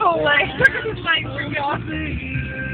Oh, like, look at his legs are gone.